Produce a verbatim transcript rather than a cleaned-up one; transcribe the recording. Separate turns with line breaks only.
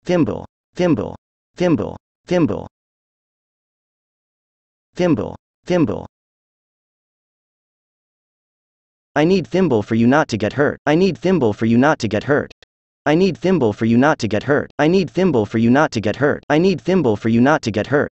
thimble, thimble, thimble, thimble, thimble, thimble. I need thimble for you not to get hurt. I need thimble for you not to get hurt. I need thimble for you not to get hurt. I need thimble for you not to get hurt. I need thimble for you not to get hurt.